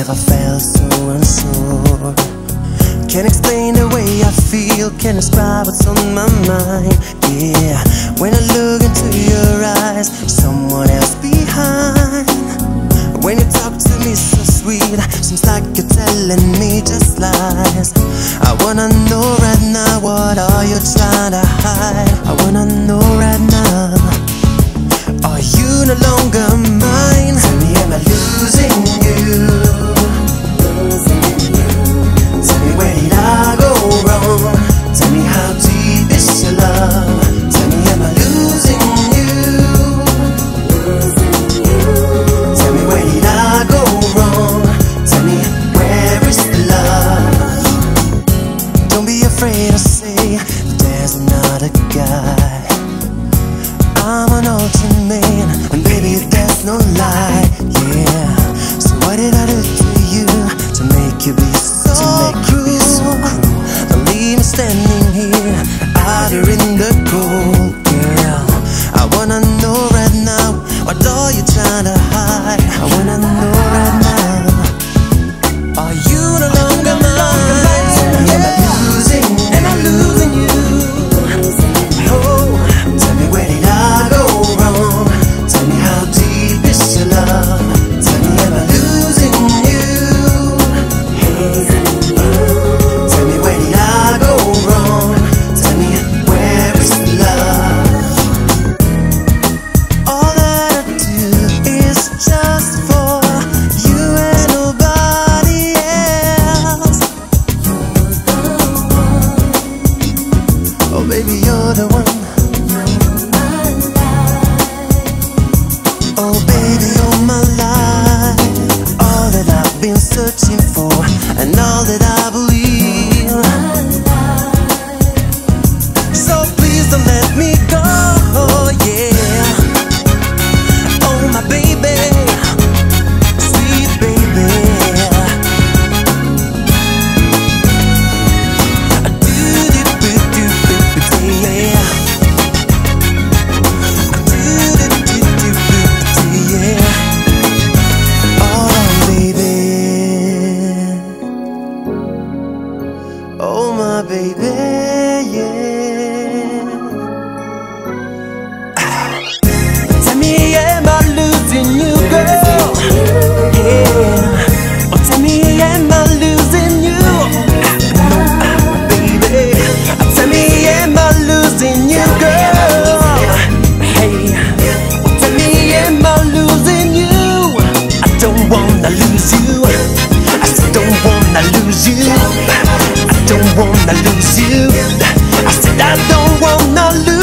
never felt so unsure. Can't explain the way I feel, can't describe what's on my mind. Yeah, when I look into your eyes, someone else behind. When you talk to me so sweet, seems like you're telling me just lies. I wanna know right now, what are you trying to hide? I wanna know right now, are you no longer mine? Tell me, am I losing you? Tell me, where did I go wrong? Tell me, how deep is your love? Tell me, am I losing you? Tell me, where did I go wrong? Tell me, where is the love? Don't be afraid to say that there's another guy. I'm an ultimate man, and baby, there's no lie. Yeah, so what did I do to you to make you be so cruel? Don't leave me standing here out here in the cold, girl. I wanna know right now, what are you trying to hide? I wanna know right now, are you no longer mine? Am I losing? Am I losing you? Oh, tell me, where did I go wrong? Tell me, how deep is your love? Tell me, am I losing you? Tell me, where did I go wrong? Tell me, where is the love? All that I do is just for you and nobody else. Oh baby, you're the one. Oh baby, you're my life. All that I've been searching for, and all that I believe. So please don't let me go, yeah. Oh my baby, sweet baby. Oh my baby, yeah. Tell me, am I losing you, girl? Yeah. Oh, tell me, am I losing you? No, baby. Tell me, am I losing you, girl? Hey, oh, tell me, am I losing you? I don't wanna lose you. I still don't wanna lose you. I don't wanna lose you. I said I don't wanna lose you.